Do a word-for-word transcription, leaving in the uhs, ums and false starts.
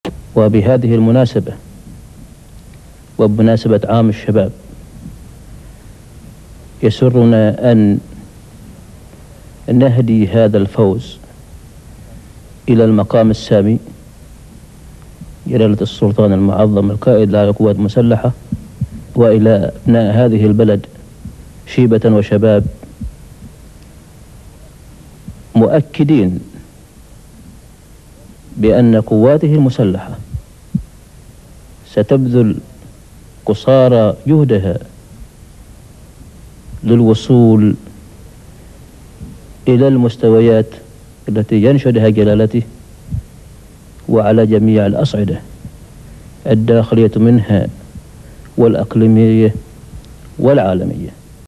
وبهذه المناسبة وبمناسبة عام الشباب يسرنا أن نهدي هذا الفوز إلى المقام السامي جلالة السلطان المعظم القائد للقوات المسلحة، وإلى أبناء هذه البلد شيبة وشباب مؤكدين بأن قواته المسلحة ستبذل قصارى جهدها للوصول إلى المستويات التي ينشدها جلالته وعلى جميع الأصعدة الداخلية منها والأقليمية والعالمية.